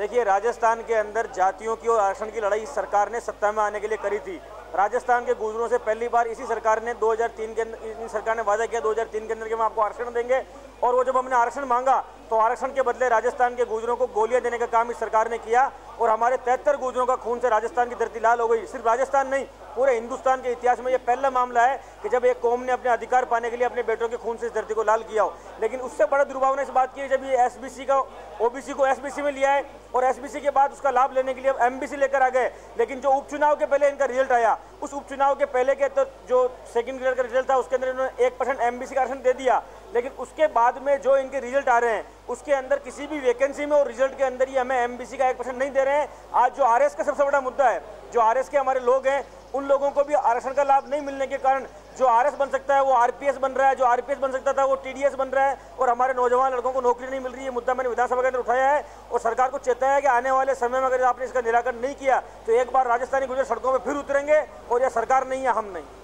देखिए, राजस्थान के अंदर जातियों की और आरक्षण की लड़ाई इस सरकार ने सत्ता में आने के लिए करी थी। राजस्थान के गुजरों से पहली बार इसी सरकार ने 2003 के अंदर सरकार ने वादा किया 2003 के अंदर कि हम आपको आरक्षण देंगे, और वो जब हमने आरक्षण मांगा तो आरक्षण के बदले राजस्थान के गुजरों को गोलियां देने का काम इस सरकार ने किया और हमारे 73 गुजरों का खून से राजस्थान की धरती लाल हो गई। सिर्फ राजस्थान नहीं, पूरे हिंदुस्तान के इतिहास में ये पहला मामला है कि जब एक कौम ने अपने अधिकार पाने के लिए अपने बेटों के खून से इस धरती को लाल किया हो। लेकिन उससे बड़ा दुर्भावना इस बात की है जब ये एसबीसी का ओबीसी को एसबीसी में लिया है और एसबीसी के बाद उसका लाभ लेने के लिए एमबीसी लेकर आ गए। लेकिन जो उपचुनाव के पहले इनका रिजल्ट आया, उस उपचुनाव के पहले के तो जो सेकंड ग्रेड का रिजल्ट था उसके अंदर इन्होंने 1% एमबीसी का आरक्षण दे दिया। लेकिन उसके बाद में जो इनके रिजल्ट आ रहे हैं उसके अंदर किसी भी वैकेंसी में और रिजल्ट के अंदर ही हमें एमबीसी का 1% नहीं दे रहे हैं। आज जो आरएस का सबसे बड़ा मुद्दा है, जो आरएस के हमारे लोग हैं उन लोगों को भी आरक्षण का लाभ नहीं मिलने के कारण जो आरएस बन सकता है वो आरपीएस बन रहा है, जो आरपीएस बन सकता था वो टीडीएस बन रहा है और हमारे नौजवान लड़कों को नौकरी नहीं मिल रही है। मुद्दा मैंने विधानसभा के अंदर उठाया है और सरकार को चेताया है कि आने वाले समय में अगर आपने इसका निराकरण नहीं किया तो एक बार राजस्थानी गुजर सड़कों पर फिर उतरेंगे और यह सरकार नहीं है, हम नहीं।